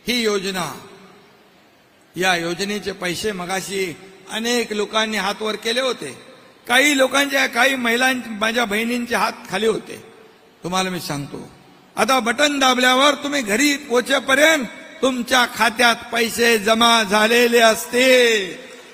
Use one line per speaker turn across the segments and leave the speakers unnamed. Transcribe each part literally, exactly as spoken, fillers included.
ही योजना, या योजनेचे पैसे मगाशी अनेक लोकांनी हात वर केले होते. काही लोकांच्या, काही महिलांच्या, माझ्या बहिणींचे हात खाली होते. तुम्हाला मी सांगतो, आता बटन दाबल्यावर तुम्ही घरी पोहोचेपर्यंत तुमच्या खात्यात पैसे जमा झालेले असते.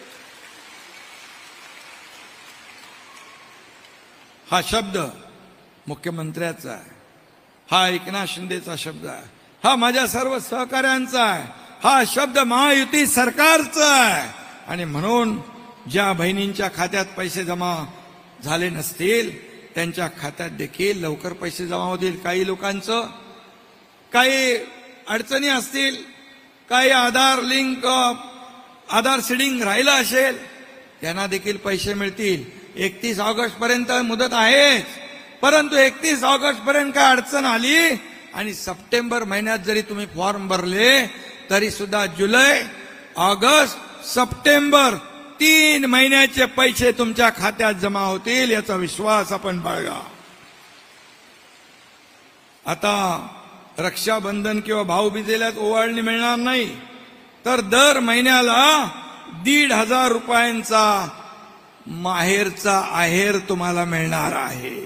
हा शब्द मुख्यमंत्र्याचा आहे, हा एकनाथ शिंदेचा शब्द आहे, हा माझ्या सर्व सहकाऱ्यांचा आहे, हा शब्द महायुती सरकारचा आहे. आणि म्हणून ज्या बहिणींच्या खात्यात पैसे जमा झाले नसतील त्यांच्या खात्यात देखील लवकर पैसे जमा होतील. काही लोकांचं काही अडचणी असतील, काही आधार लिंक, आधार सीडिंग राहिलं असेल, त्यांना देखील पैसे मिळतील. एकतीस ऑगस्ट पर्यंत मुदत आहे, परंतु एकतीस ऑगस्ट पर्यंत काय अडचण आली आणि सप्टेंबर महिन्यात जरी तुम्ही फॉर्म भरले तरी सुद्धा जुलै, ऑगस्ट, सप्टेंबर तीन महिन्याचे पैसे तुमच्या खात्यात जमा होतील, याचा विश्वास आपण बाळगा. आता रक्षाबंधन किंवा भाऊबीजेला ओवाळणी मिळणार नाही, तर दर महिन्याला दीड हजार रुपयांचा माहेरचा आहेर तुम्हाला मिळणार आहे.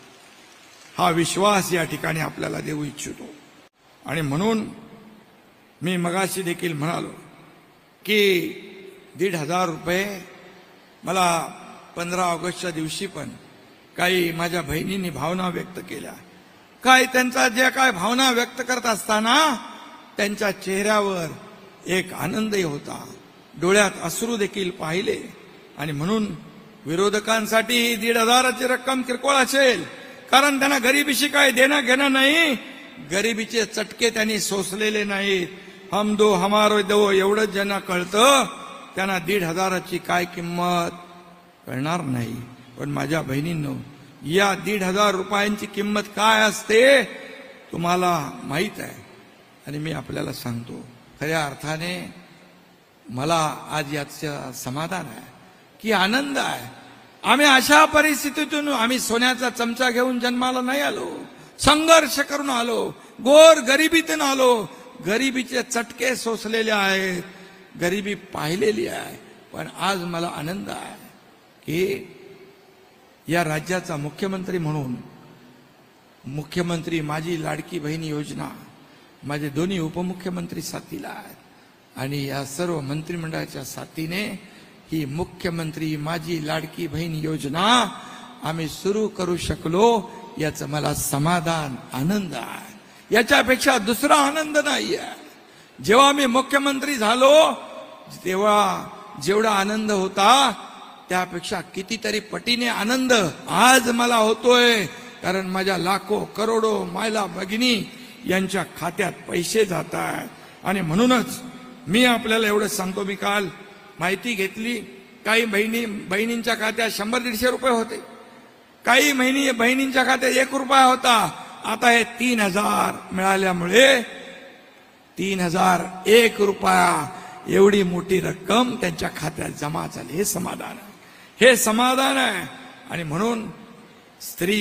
हा विश्वास या ठिकाणी आपल्याला देऊ इच्छितो. आणि म्हणून मी मगाशी देखील म्हणालो की दीड हजार रुपये मला पंधरा ऑगस्टच्या दिवशी पण काही माझ्या बहिणींनी भावना व्यक्त केल्या. काय त्यांचा जे काय भावना व्यक्त करत असताना त्यांच्या चेहऱ्यावर एक आनंदही होता, डोळ्यात अश्रू देखील पाहिले. आणि म्हणून विरोधकांसाठी ही दीड हजाराची रक्कम किरकोळ असेल, कारण त्यांना गरिबीशी काय देणं घेणं नाही, गरिबीचे चटके त्यांनी सोसलेले नाहीत. हम दो हमारो दो एवढंच ज्यांना कळतं त्यांना दीड हजाराची काय किंमत कळणार नाही. पण माझ्या बहिणींनो, या दीड हजार रुपयांची किंमत काय असते तुम्हाला माहीत आहे. आणि मी आपल्याला सांगतो, खऱ्या अर्थाने मला आज याचं समाधान आहे की आनंद आहे. आम्ही अशा परिस्थितीतून, आम्ही सोन्याचा चमचा घेऊन जन्माला नाही आलो, संघर्ष करून आलो, गोर गरिबीतून आलो, गरिबीचे चटके सोसलेले आहेत, गरिबी पाहिलेली आहे. पण आज मला आनंद आहे की या राज्याचा मुख्यमंत्री म्हणून, मुख्यमंत्री माझी लाडकी बहीण योजना, माझे दोन्ही उपमुख्यमंत्री साथीला आहेत आणि या सर्व मंत्रिमंडळाच्या साथीने ही मुख्यमंत्री माझी लाडकी बहीण योजना आम्ही सुरू करू शकलो, याचं मला समाधान, आनंद आहे. याच्यापेक्षा दुसरा आनंद नाही आहे. जेव्हा मी मुख्यमंत्री झालो तेव्हा जेवढा आनंद होता त्यापेक्षा कितीतरी पटीने आनंद आज मला होतोय, कारण माझ्या लाखो करोडो मायला भगिनी यांच्या खात्यात पैसे जात आहेत. आणि म्हणूनच मी आपल्याला एवढं सांगतो, मी काल माहिती घेतली, काही बहिणी बहिणींच्या खात्यात शंभर दीडशे रुपये होते, काही बहिणी बहिणींच्या खात्यात एक रुपया होता. आता हे तीन हजार मिळाल्यामुळे तीन हजार एक रुपया एवढी मोठी रक्कम त्यांच्या खात्यात जमा झाली. हे समाधान आहे, हे समाधान आहे. आणि म्हणून स्त्री,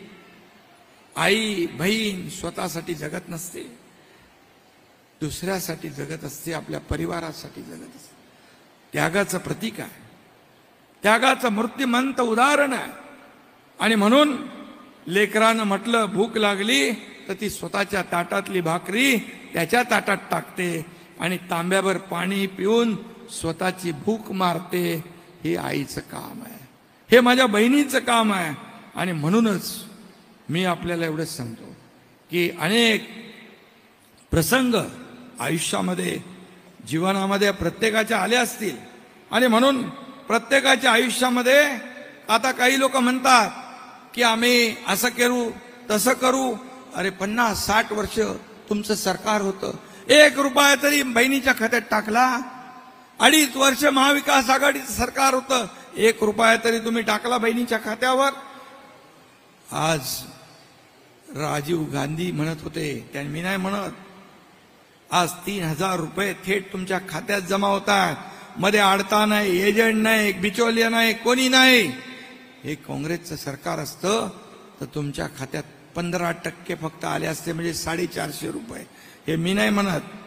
आई, बहीण स्वतःसाठी जगत नसते, दुसऱ्यासाठी जगत असते, आपल्या परिवारासाठी जगत असते. त्यागाचं प्रतीक आहे, त्यागाचं मूर्तिमंत उदाहरण आहे. आणि म्हणून लेकरानं म्हटलं भूक लागली तर ती स्वतःच्या ताटातली भाकरी त्याच्या ताटात टाकते आणि तांब्याभर पाणी पिऊन स्वतःची भूक मारते. हे आईचं काम आहे, हे माझ्या बहिणीचं काम आहे. आणि म्हणूनच मी आपल्याला एवढंच सांगतो की अनेक प्रसंग आयुष्यामध्ये, जीवनामध्ये प्रत्येकाच्या आले असतील. आणि म्हणून प्रत्येकाच्या आयुष्यामध्ये आता काही लोक म्हणतात की आम्ही असं करू तसं करू. अरे पन्नास साठ वर्ष तुमचं सरकार होतं, एक रुपया तरी बहिणीच्या खात्यात टाकला? अडीच वर्ष महाविकास आघाडीचं सरकार होतं, एक रुपया तरी तुम्ही टाकला बहिणीच्या खात्यावर? आज राजीव गांधी म्हणत होते, त्या मी नाही म्हणत, आज तीन हजार रुपये थेट तुमच्या खात्यात जमा होतात, मध्ये आडता नाही, एजंट नाही, बिचौलिया नाही, कोणी नाही. हे काँग्रेसचं सरकार असतं तर तुमच्या खात्यात पंधरा टक्के फक्त आले असते, म्हणजे साडेचारशे रुपये. हे मी नाही म्हणत,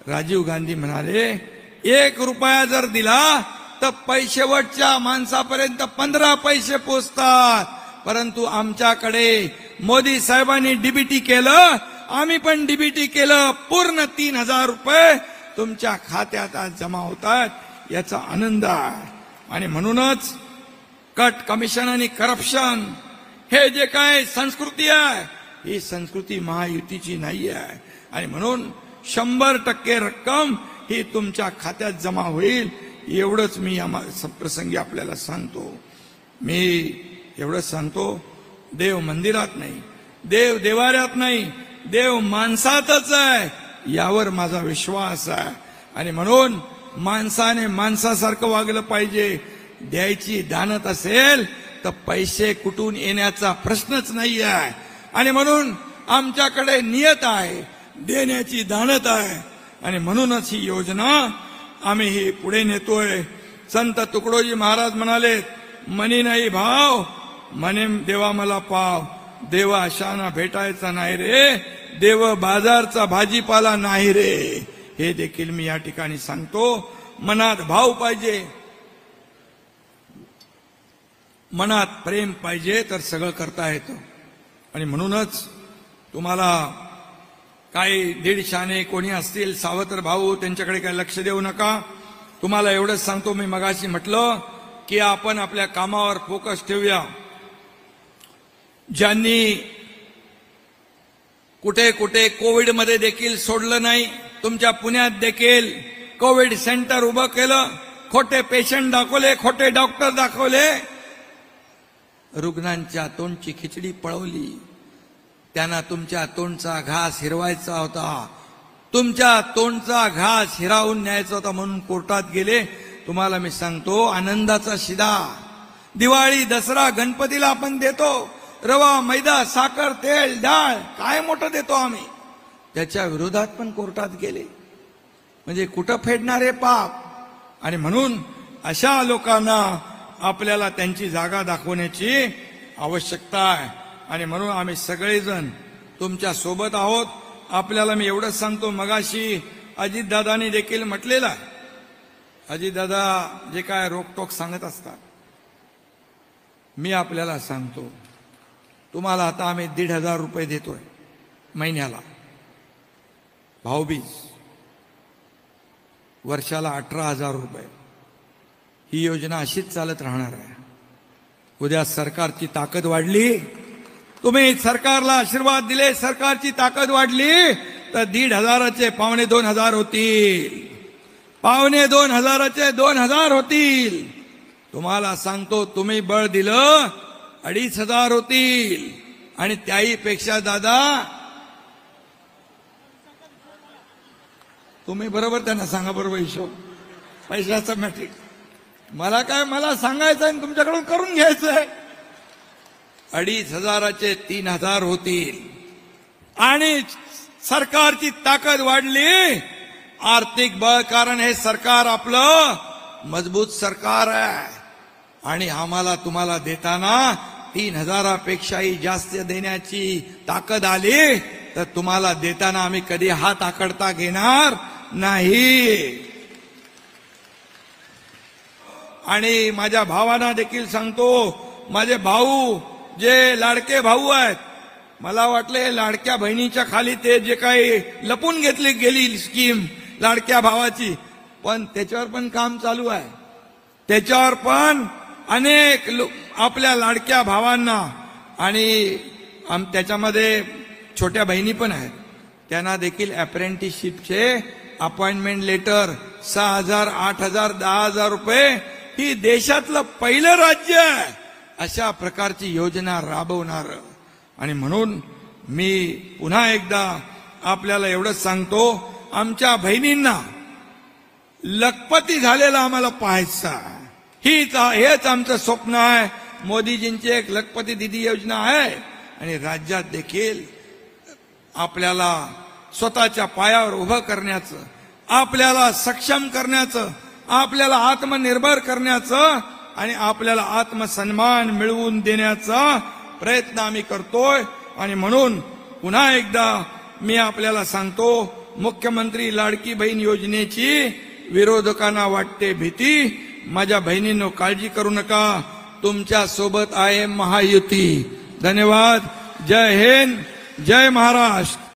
राजीव गांधी म्हणाले एक रुपया जर दिला तर पैशेवटच्या माणसापर्यंत पंधरा पैसे पोचतात, परंतु आमच्याकडे मोदी साहेबांनी डीबीटी केलं, आम्ही पण डीबीटी केलं, पूर्ण तीन हजार रुपये तुमच्या खात्यात आज जमा होतात, याचा आनंद आहे. आणि म्हणूनच कट कमिशन आणि करप्शन हे जे काय संस्कृती आहे, ही संस्कृती महायुतीची नाही आहे. आणि म्हणून शंभर टक्के रक्कम ही तुमच्या खात्यात जमा होईल, एवढंच मी या प्रसंगी आपल्याला सांगतो. मी एवढंच सांगतो, देव मंदिरात नाही, देव देवाऱ्यात नाही, देव माणसातच आहे, यावर माझा विश्वास आहे. आणि म्हणून माणसाने माणसासारखं वागलं पाहिजे. द्यायची दानत असेल तर पैसे कुठून येण्याचा प्रश्नच नाही आहे. आणि म्हणून आमच्याकडे नियत आहे, देण्याची दानत आहे. आणि म्हणूनच ही योजना आम्ही ही पुढे नेतोय. संत तुकडोजी महाराज म्हणाले, मनी नाही भाव, मने देवा मला पाव. देवा अशाना भेटायचा नाही रे, देव बाजारचा भाजीपाला नाही रे. हे देखील मी या ठिकाणी सांगतो. मनात भाव पाहिजे, मनात प्रेम पाहिजे, तर सगळं करता येतं. आणि म्हणूनच तुम्हाला काही दीडशाने कोणी असतील सावत्र भाऊ, त्यांच्याकडे काही लक्ष देऊ नका. तुम्हाला एवढंच सांगतो, मी मगाशी म्हटलं की आपण आपल्या कामावर फोकस ठेवूया. ज्यांनी कुठे कुठे कोविडमध्ये देखील सोडलं नाही, तुमच्या पुण्यात देखील कोविड सेंटर उभं केलं, खोटे पेशंट दाखवले, खोटे डॉक्टर दाखवले, रुग्णांच्या तोंडची खिचडी पळवली. त्यांना तुमच्या तोंडचा घास हिरवायचा होता, तुमच्या तोंडचा घास हिरावून न्यायचा होता, म्हणून कोर्टात गेले. तुम्हाला मी सांगतो, आनंदाचा शिदा दिवाळी, दसरा, गणपतीला आपण देतो, रवा, मैदा, साखर, तेल, डाळ, काय मोठं देतो आम्ही, त्याच्या विरोधात पण कोर्टात गेले. म्हणजे कुठं फेडणारे पाप. आणि म्हणून अशा लोकांना आपल्याला त्यांची जागा दाखवण्याची आवश्यकता आहे. आणि म्हणून आम्ही सगळेजण तुमच्या सोबत आहोत. आपल्याला मी एवढंच सांगतो, मगाशी अजितदादांनी देखील म्हटलेलं आहे, अजितदादा जे काय रोकटोक सांगत असतात, मी आपल्याला सांगतो, तुम्हाला आता आम्ही दीड हजार रुपये देतोय महिन्याला, भाऊबीज, वर्षाला अठरा हजार रुपये. ही योजना अशीच चालत राहणार आहे. उद्या सरकारची ताकद वाढली, तुम्ही सरकारला आशीर्वाद दिले, सरकारची ताकद वाढली, तर दीड हजाराचे पावणे दोन हजार होतील, पावणे दोन हजाराचे दोन हजार होतील. तुम्हाला सांगतो, तुम्ही बळ दिलं अडीच हजार होतील. आणि त्याही पेक्षा दादा, तुम्ही बरोबर त्यांना सांगा, बरोबर हिशोब पैशाचा मॅट्रिक. मला काय, मला सांगायचं आहे, तुमच्याकडून करून घ्यायचंय. अडीच हजाराचे तीन हजार होतील. आणि सरकारची ताकद वाढली, आर्थिक बळ, कारण हे सरकार आपलं मजबूत सरकार आहे. आणि आम्हाला तुम्हाला देताना तीन हजारापेक्षाही जास्त देण्याची ताकद आली, तर तुम्हाला देताना आम्ही कधी हात आकडता घेणार नाही. आणि माझ्या भावांना देखील सांगतो, माझे भाऊ जे लाडके भाऊ आहेत, मला वाटले लाडक्या बहिणीच्या खाली ते जे काही लपून घेतली गेली स्कीम लाडक्या भावाची, पण त्याच्यावर पण काम चालू आहे. त्याच्यावर पण अनेक आपल्या लाडक्या भावांना, आणि त्याच्यामध्ये छोट्या बहिणी पण आहेत, त्यांना देखील अप्रेंटिसशिपचे अपॉइंटमेंट लेटर सहा हजार, आठ हजार, दहा हजार रुपये, ही देशातलं पहिलं राज्य आहे अशा प्रकारची योजना राबवणार. आणि म्हणून मी पुन्हा एकदा आपल्याला एवढंच सांगतो, आमच्या बहिणींना लखपती झालेला आम्हाला पाहायचं आहे. हीच हेच आमचं स्वप्न आहे. मोदीजींची एक लखपती दिदी योजना आहे. आणि राज्यात देखील आपल्याला स्वतःच्या पायावर उभं करण्याचं, आपल्याला सक्षम करण्याचं, आपल्याला आत्मनिर्भर करण्याचं आणि आपल्याला आत्मसन्मान मिळवून देण्याचा प्रयत्न आम्ही करतोय. आणि म्हणून पुन्हा एकदा मी आपल्याला सांगतो, मुख्यमंत्री लाडकी बहीण योजनेची विरोधकांना वाटते भीती. माझ्या बहिणींनो, काळजी करू नका, तुमच्या सोबत आहे महायुती. धन्यवाद. जय हिंद, जय महाराष्ट्र.